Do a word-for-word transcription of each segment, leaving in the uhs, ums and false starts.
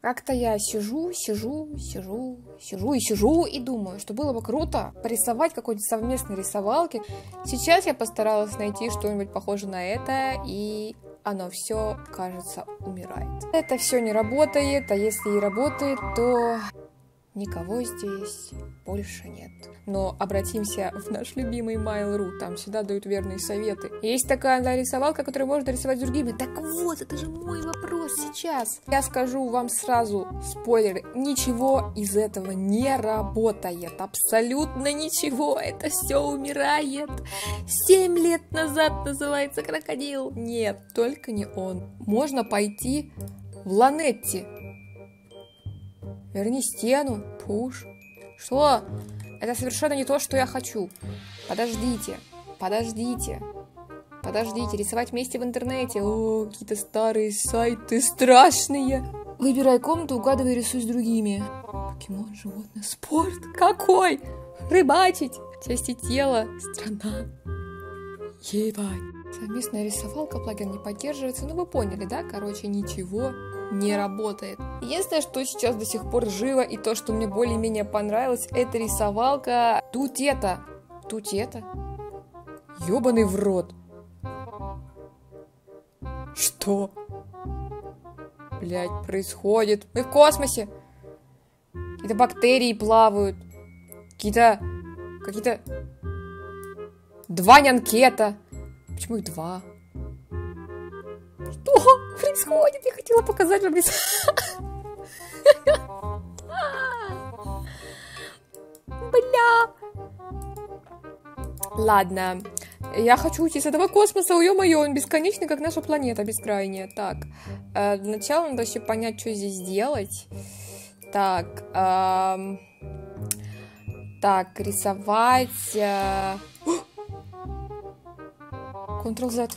Как-то я сижу, сижу, сижу, сижу и сижу и думаю, что было бы круто порисовать какой-нибудь совместной рисовалки. Сейчас я постаралась найти что-нибудь похожее на это, и оно все, кажется, умирает. Это все не работает, а если и работает, то никого здесь больше нет. Но обратимся в наш любимый Mail.ru, там всегда дают верные советы. Есть такая да, рисовалка, которую можно рисовать с другими. Так вот, это же мой вопрос сейчас. Я скажу вам сразу, спойлер, ничего из этого не работает. Абсолютно ничего, это все умирает. Семь лет назад называется крокодил. Нет, только не он. Можно пойти в Ланетти. Верни стену, пуш. Что? Это совершенно не то, что я хочу. Подождите, подождите, подождите. Рисовать вместе в интернете. О, какие-то старые сайты страшные. Выбирай комнату, угадывай, рисуй с другими. Покемон, животное, спорт. Какой? Рыбачить. Части тела, страна. Ебать. Совместная рисовалка, плагин не поддерживается. Ну вы поняли, да? Короче, ничего не работает. Единственное, что сейчас до сих пор живо, и то, что мне более-менее понравилось, это рисовалка Тут это. Тут это. Ёбаный в рот. Что? Блять, происходит? Мы в космосе. Какие-то бактерии плавают. Какие-то... Какие-то... Два нянкета. Почему их два? Что происходит? Я хотела показать вам рис... Бля. Ладно. Я хочу уйти с этого космоса. Ё-моё, он бесконечный, как наша планета бескрайняя. Так. Э, для начала надо вообще понять, что здесь делать. Так. Эм... Так, рисовать... Э... Ctrl-Z.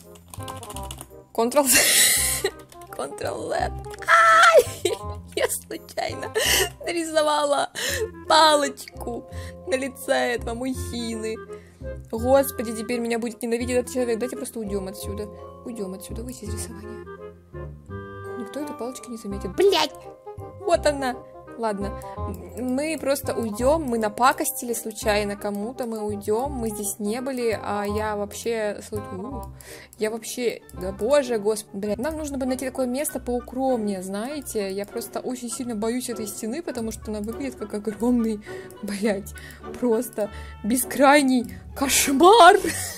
Ctrl-Z. Ctrl-Z. Я случайно нарисовала палочку на лице этого мужчины. Господи, теперь меня будет ненавидеть этот человек. Давайте просто уйдем отсюда. Уйдем отсюда, выйти из рисования. Никто этой палочки не заметит. Блять! Вот она! Ладно, мы просто уйдем, мы напакостили случайно кому-то, мы уйдем, мы здесь не были, а я вообще... Я вообще... Да боже, господи, блядь. Нам нужно бы найти такое место поукромнее, знаете? Я просто очень сильно боюсь этой стены, потому что она выглядит как огромный, блядь, просто бескрайний кошмар!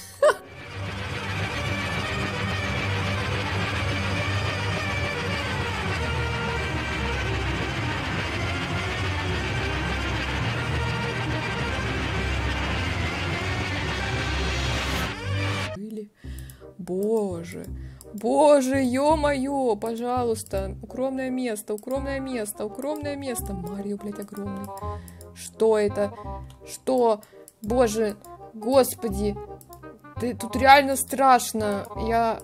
Боже, боже, ё-моё, пожалуйста, укромное место, укромное место, укромное место. Марио, блядь, огромный. Что это? Что? Боже, господи, ты, тут реально страшно. Я...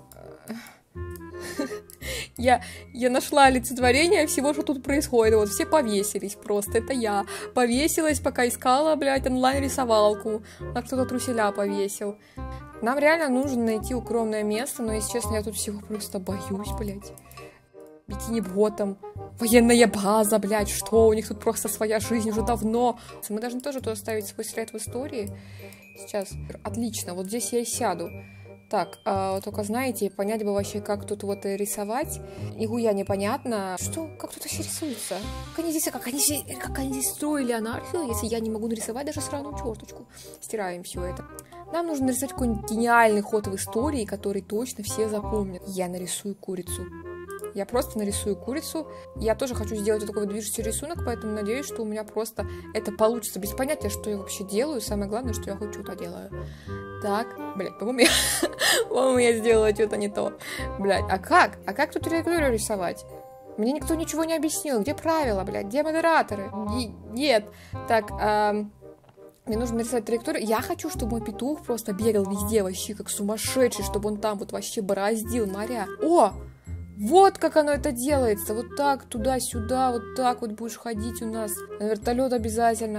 Я, я нашла олицетворение всего, что тут происходит. Вот все повесились просто. Это я повесилась, пока искала, блядь, онлайн-рисовалку. А кто-то труселя повесил. Нам реально нужно найти укромное место, но, если честно, я тут всего просто боюсь, блядь. Бикини-ботом, военная база, блядь, что? У них тут просто своя жизнь уже давно. Мы должны тоже тут оставить свой след в истории. Сейчас. Отлично, вот здесь я и сяду. Так, э, только, знаете, понять бы вообще, как тут вот рисовать. Нихуя непонятно. Что? Как тут вообще рисуется? Как они здесь, как они, как они здесь строили анархию, если я не могу нарисовать даже сраную черточку? Стираем все это. Нам нужно нарисовать какой-нибудь гениальный ход в истории, который точно все запомнят. Я нарисую курицу. Я просто нарисую курицу. Я тоже хочу сделать вот такой вот движущий рисунок, поэтому надеюсь, что у меня просто это получится. Без понятия, что я вообще делаю. Самое главное, что я хоть что-то делаю. Так, блядь, по-моему, я... по-моему, я сделала что-то не то. Блядь, а как? А как тут траекторию рисовать? Мне никто ничего не объяснил. Где правила, блядь? Где модераторы? Н- нет. Так, эм... мне нужно нарисовать траекторию. Я хочу, чтобы мой петух просто бегал везде вообще, как сумасшедший, чтобы он там вот вообще бороздил моря. О! Вот как оно это делается. Вот так, туда-сюда, вот так вот будешь ходить у нас. На вертолет обязательно.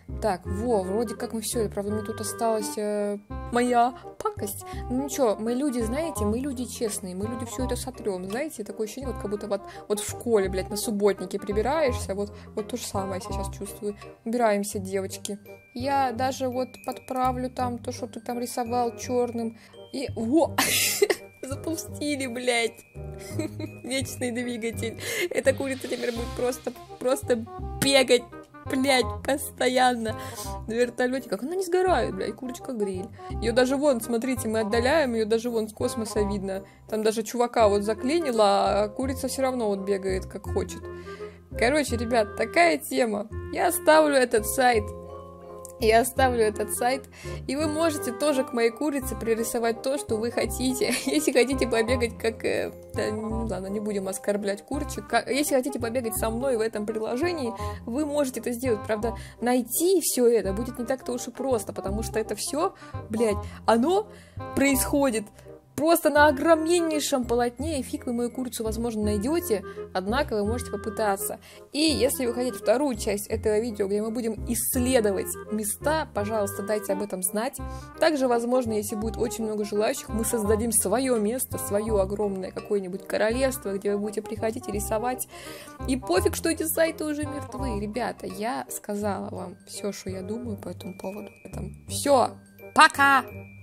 Так, во, вроде как мы все, правда, мне тут осталась э, моя пакость. Ну ничего, мы люди, знаете, мы люди честные, мы люди все это сотрем, знаете, такое ощущение, вот как будто вот, вот в школе, блядь, на субботнике прибираешься, вот, вот то же самое я сейчас чувствую. Убираемся, девочки. Я даже вот подправлю там то, что ты там рисовал черным. И, во, запустили, блядь, вечный двигатель. Эта курица теперь будет просто, просто бегать, блядь, постоянно на вертолете. Как она не сгорает, блядь, курочка-гриль. Ее даже вон, смотрите, мы отдаляем, ее даже вон с космоса видно. Там даже чувака вот заклинило, а курица все равно вот бегает, как хочет. Короче, ребят, такая тема. Я оставлю этот сайт. Я оставлю этот сайт, и вы можете тоже к моей курице пририсовать то, что вы хотите. Если хотите побегать как... Э, да, ну ладно, не будем оскорблять курочек. Как, если хотите побегать со мной в этом приложении, вы можете это сделать. Правда, найти все это будет не так-то уж и просто, потому что это все, блядь, оно происходит просто на огромнейшем полотне, и фиг вы мою курицу, возможно, найдете, однако вы можете попытаться. И если вы хотите вторую часть этого видео, где мы будем исследовать места, пожалуйста, дайте об этом знать. Также, возможно, если будет очень много желающих, мы создадим свое место, свое огромное какое-нибудь королевство, где вы будете приходить и рисовать. И пофиг, что эти сайты уже мертвы. Ребята, я сказала вам все, что я думаю по этому поводу. Все, пока!